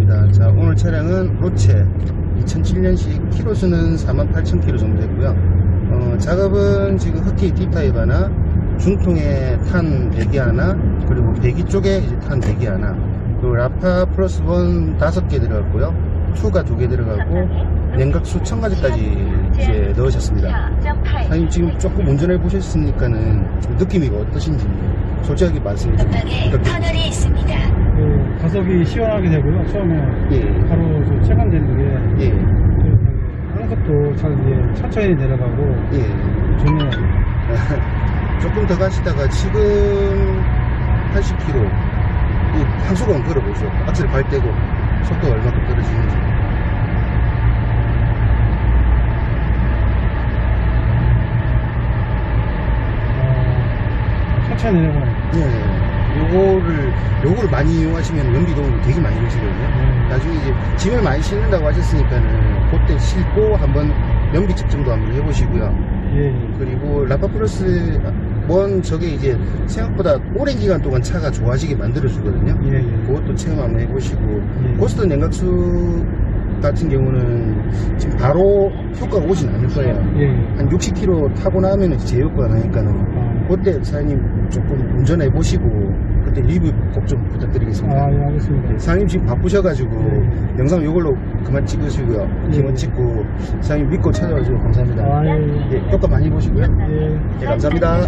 반갑습니다. 자, 오늘 차량은 로체 2007년식 키로수는 48,000km 정도 되고요. 작업은 지금 흑기 D타입 하나, 중통에 탄 배기 하나, 그리고 배기 쪽에 이제 탄 배기 하나, 그리고 라파 플러스 1 5개 들어갔고요. 2가 2개 들어가고 냉각수 1000가지까지 이제 넣으셨습니다. 사장님 지금 조금 운전해 보셨으니까는 느낌이 어떠신지 솔직하게 말씀해 주세요. 터널이 있습니다. 가속이 시원하게 되고요. 처음에 바로 체감되는 게 하는 것도 잘 이제 천천히 내려가고 좋네요. 조금 더 가시다가 지금 80km 한 소간 걸어보죠. 악셀 발 떼고 속도가 얼마큼 떨어지는지. 천천히 내려가요. 요거를 많이 이용하시면 연비동이 되게 많이 오시거든요. 나중에 이제 짐을 많이 싣는다고 하셨으니까는 그때 싣고 한번 연비 측정도 한번 해보시고요. 그리고 라파 플러스 1 저게 이제 생각보다 오랜 기간 동안 차가 좋아지게 만들어주거든요. 그것도 체험 한번 해보시고, 고스트 냉각수 같은 경우는 지금 바로 효과가 오진 않을 거예요. 한 60km 타고 나면 제 효과가 나니까는 그때 사장님 조금 운전해 보시고 그때 리뷰 꼭 좀 부탁드리겠습니다. 알겠습니다. 사장님 지금 바쁘셔가지고 영상 이걸로 그만 찍으시고요. 그만 찍고 사장님 믿고 찾아와주셔서 감사합니다. 효과 많이 보시고요. 감사합니다.